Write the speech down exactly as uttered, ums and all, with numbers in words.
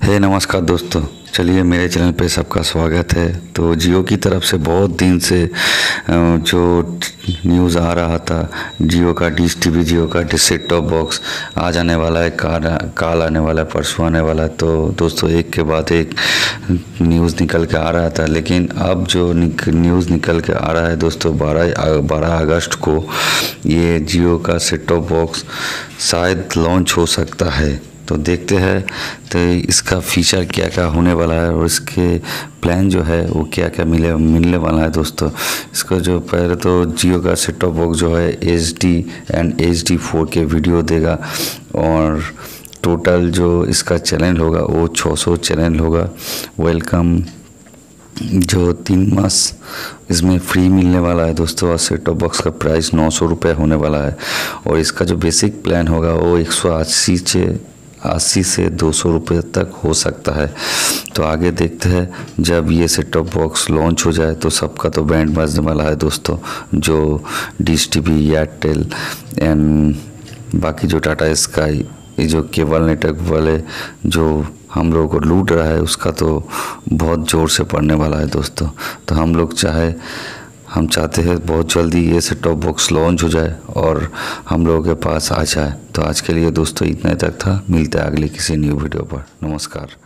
हे नमस्कार दोस्तों, चलिए मेरे चैनल पे सबका स्वागत है। तो जियो की तरफ से बहुत दिन से जो न्यूज़ आ रहा था, जियो का डिश टीवी, जियो का डिश सेट टॉप बॉक्स आ जाने वाला है, काल काल आने वाला है, परसों आने वाला है। तो दोस्तों एक के बाद एक न्यूज़ निकल के आ रहा था, लेकिन अब जो निक, न्यूज़ निकल के आ रहा है दोस्तों, बारह बारह अगस्त को ये जियो का सेट टॉप बॉक्स शायद लॉन्च हो सकता है। तो देखते हैं तो इसका फीचर क्या क्या होने वाला है और इसके प्लान जो है वो क्या क्या मिले मिलने वाला है दोस्तों। इसका जो पहले तो जियो का सेट टॉप बॉक्स जो है H D and H D four K video देगा और टोटल जो इसका चैनल होगा वो छह सौ चैनल होगा। वेलकम जो तीन मास इसमें फ्री मिलने वाला है दोस्तों। और सेट टॉप बॉक्स का प्राइस नौ सौ रुपये होने वाला है और इसका जो बेसिक प्लान होगा वो एक सौ अस्सी से अस्सी से दो सौ रुपये तक हो सकता है। तो आगे देखते हैं जब ये सेट टॉप बॉक्स लॉन्च हो जाए तो सबका तो बैंड बजने वाला है दोस्तों। जो डिश टीवी, एयरटेल एंड बाकी जो टाटा स्काई, ये जो केबल नेटवर्क वाले जो हम लोगों को लूट रहा है, उसका तो बहुत ज़ोर से पड़ने वाला है दोस्तों। तो हम लोग चाहे हम चाहते हैं बहुत जल्दी ये सेट टॉप बॉक्स लॉन्च हो जाए और हम लोगों के पास आ जाए। तो आज के लिए दोस्तों इतना ही तक था। मिलते हैं अगली किसी न्यू वीडियो पर। नमस्कार।